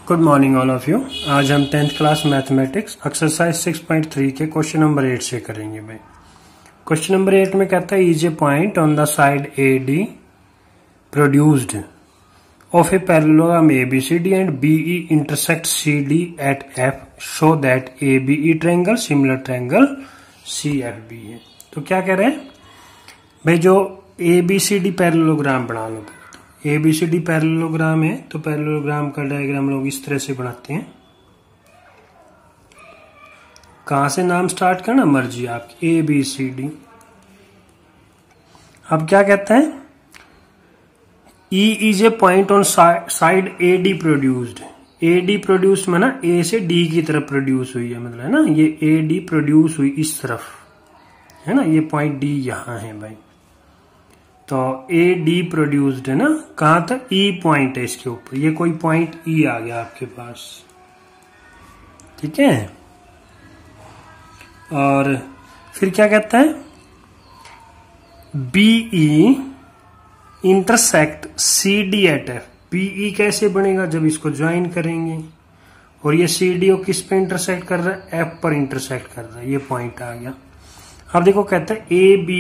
Good morning all of you. आज हम 10th class mathematics exercise 6.3 के क्वेश्चन नंबर 8 से करेंगे भाई। क्वेश्चन नंबर 8 में कहता है is a point on the side A D produced of a parallelogram ABCD and BE intersect CD at F show that ABE triangle similar triangle CFB है। तो क्या कह रहे हैं भाई, जो ABCD पैरेललोग्राम बना लो। ABCD पैरेललोग्राम है तो पैरेललोग्राम का डायग्राम लोग इस तरह से बनाते हैं। कहां से नाम स्टार्ट करना मर्जी आपकी, ABCD। अब क्या कहता है, E is a point on side AD produced. AD produce में ना A से D की तरफ प्रोड्यूस हुई है, मतलब है ना, ये AD प्रोड्यूस हुई इस तरफ है ना, ये पॉइंट D यहां है भाई। तो AD प्रोड्यूस्ड है ना, कहां तक E पॉइंट है इसके ऊपर, ये कोई पॉइंट E आ गया आपके पास, ठीक है। और फिर क्या कहता है, BE intersect CD at F। BE कैसे बनेगा, जब इसको ज्वाइन करेंगे, और ये CD को किस पे इंटरसेक्ट कर रहा है, F पर इंटरसेक्ट कर रहा है, ये पॉइंट आ गया। अब देखो कहता है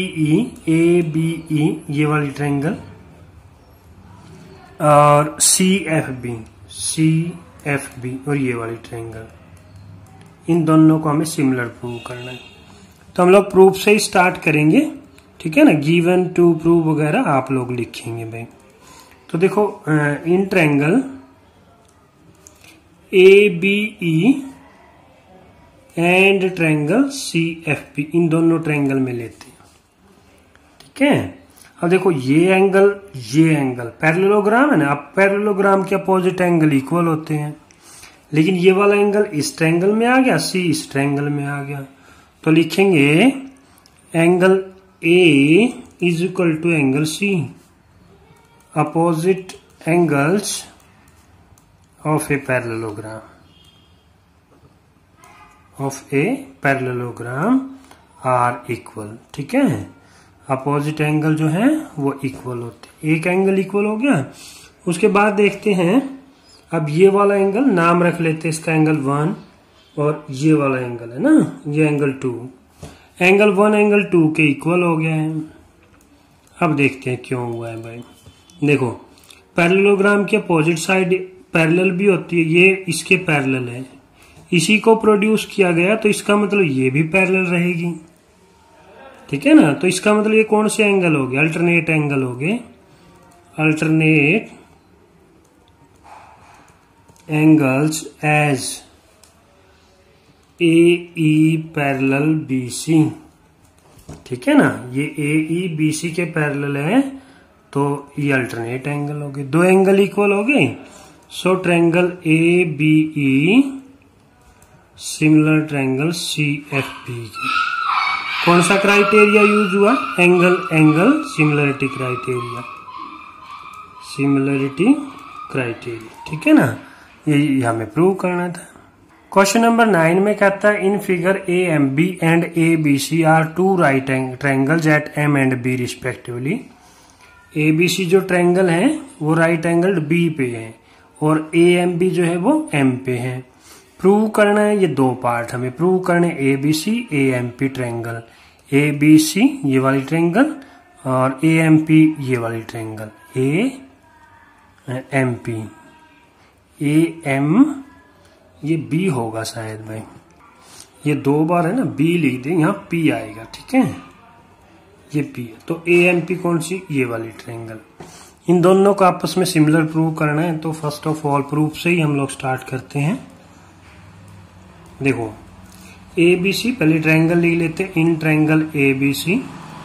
ABE ये वाली ट्रायंगल और CFB और ये वाली ट्रायंगल, इन दोनों को हमें सिमिलर प्रूव करना है। तो हम लोग प्रूफ से ही स्टार्ट करेंगे, ठीक है ना। गिवन टू प्रूव वगैरह आप लोग लिखेंगे भाई। तो देखो in triangle ABE and triangle CFB, इन दोनों ट्रायंगल में लेते हैं, ठीक है। अब देखो ये एंगल पैरेललोग्राम है ना। अब पैरेललोग्राम के अपोजिट एंगल इक्वल होते हैं, लेकिन ये वाला एंगल इस ट्रायंगल में आ गया, C इस ट्रायंगल में आ गया। तो लिखेंगे angle A is equal to angle C, opposite angles of a parallelogram are equal, ठीक है। अपोजिट एंगल जो है वो इक्वल होते हैं। एक एंगल इक्वल हो गया। उसके बाद देखते हैं, अब ये वाला एंगल नाम रख लेते हैं इसका एंगल 1, और ये वाला एंगल है ना, ये एंगल 2। एंगल 1 एंगल 2 के इक्वल हो गया है। अब देखते हैं क्यों हुआ है भाई। देखो पैरेललोग्राम के अपोजिट साइड पैरेलल भी होती है, ये इसके पैरेलल है, इसी को प्रोड्यूस किया गया, तो इसका मतलब ये भी पैरेलल रहेगी, ठीक है ना। तो इसका मतलब ये कौन से एंगल हो गए, अल्टरनेट एंगल हो गए, alternate angles as AE parallel BC, ठीक है ना। ये AE BC के पैरेलल है, तो ये अल्टरनेट एंगल हो गए, दो एंगल इक्वल हो गए। So triangle ABE similar triangle CFB की कौन सा क्राइटेरिया यूज हुआ, एंगल सिमिलरिटी क्राइटेरिया, ठीक है ना। यही हमें प्रूव करना था। क्वेश्चन नंबर 9 में कहता है in figure AMB and ABC are two right triangles at M and B respectively. ABC जो ट्रायंगल है वो राइट एंगल B पे है, और AMB जो है वो M पे है। प्रूव करना है, ये दो पार्ट हमें प्रूव करने, ABC AMP ट्रायंगल, ABC ये वाली ट्रायंगल और AMP ये वाली ट्रायंगल, AMP AM ये B होगा शायद भाई, ये दो बार है ना, B लिख दें, यहाँ P आएगा, ठीक है, ये P है। तो AMP कौन सी, ये वाली ट्रायंगल। इन दोनों को आपस में सिमिलर प्रूव करना है, तो फर्स्ट ऑफ ऑल प्रूफ से ही हम लोग स्टार्ट करते हैं। देखो ABC पहले ट्रायंगल लिख लेते हैं, in triangle ABC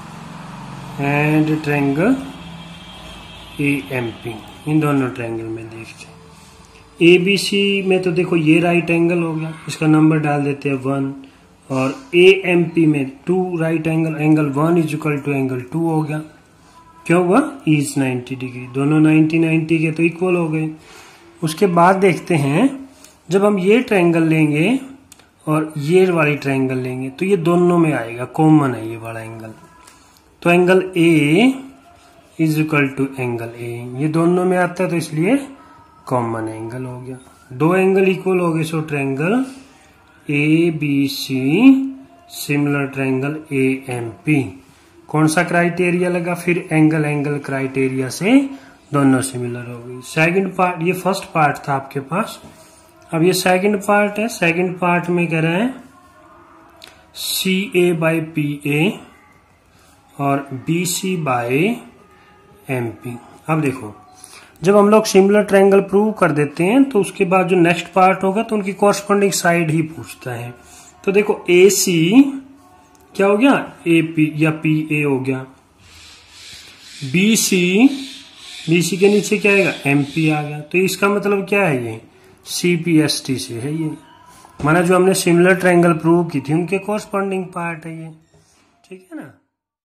and triangle AMP, इन दोनों ट्रायंगल में देखते हैं। ABC में तो देखो ये राइट एंगल हो गया, इसका नंबर डाल देते हैं 1, और AMP में 2 right angle 1 is equal to angle 2 हो गया। क्यों हुआ, इज 90 डिग्री, दोनों 90 के तो इक्वल हो गए। उसके बाद देखते हैं, जब हम ये ट्रायंगल लेंगे और ये वाली ट्रायंगल लेंगे, तो ये दोनों में आएगा, कॉमन है ये वाला एंगल। तो angle A is equal to angle A, ये दोनों में आता है, तो इसलिए कॉमन एंगल हो गया। दो एंगल इक्वल हो गए, so triangle ABC similar triangle AMP। कौन सा क्राइटेरिया लगा फिर? एंगल एंगल क्राइटेरिया से दोनों सिमिलर हो गई। सेकंड पार्ट, ये फर्स्ट पार्ट था आपके पास, अब ये सेकंड पार्ट है। सेकंड पार्ट में कह रहे हैं CA बाई PA और BC बाई MP। अब देखो, जब हम लोग सिमिलर ट्रायंगल प्रूव कर देते हैं तो उसके बाद जो नेक्स्ट पार्ट होगा तो उनकी कॉरस्पॉन्डिंग साइड ही पूछता है। तो देखो AC क्या हो गया? AP या PA हो गया। BC के नीचे क्या आएगा? MP आ गया। तो इसका मतलब क्या है? ये CPST से है ये, माना जो हमने सिमिलर ट्रायंगल प्रूव की थी उनके कॉरस्पॉन्डिंग पार्ट है ये, ठीक है ना।